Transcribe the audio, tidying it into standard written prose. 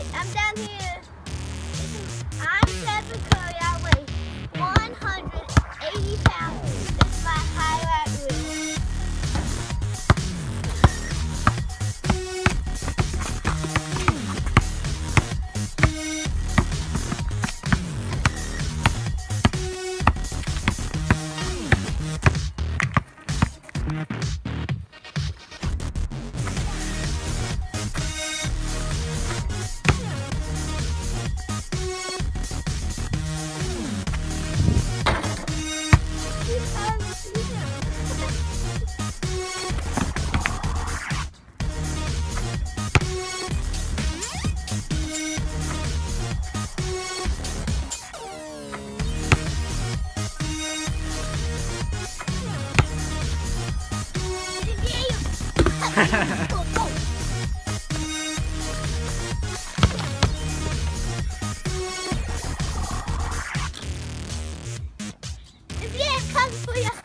I'm down here. I'm Stephen Curry. I weigh 180 pounds. This is my highlight reel. If you have come for your